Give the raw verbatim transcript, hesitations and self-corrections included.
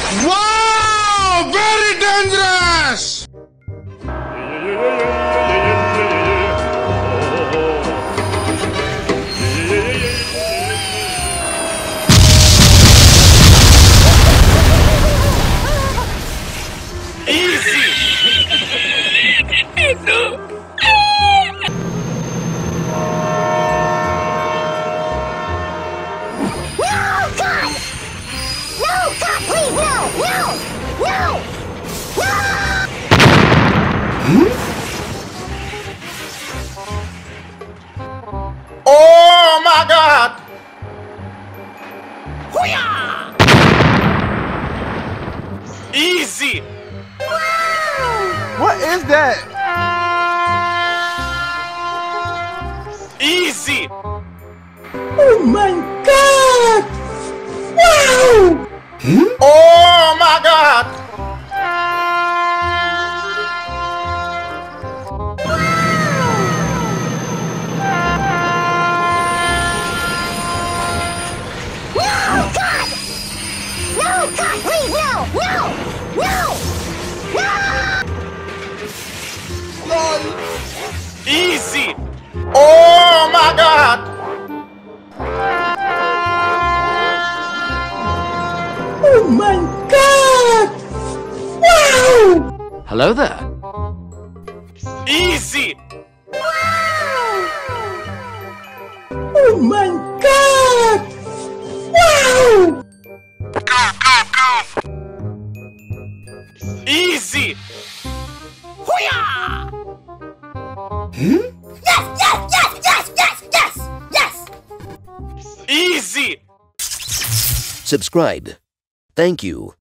Wow! Very dangerous! Easy! Oh my God! Easy! What is that? Easy! Oh my God! Wow! Oh my God! Easy! Oh my God! Oh my God! Wow! Hello there. Easy! Oh my God! Wow! Easy! Yes, yes, yes, yes, yes, yes, yes! Easy! Subscribe. Thank you.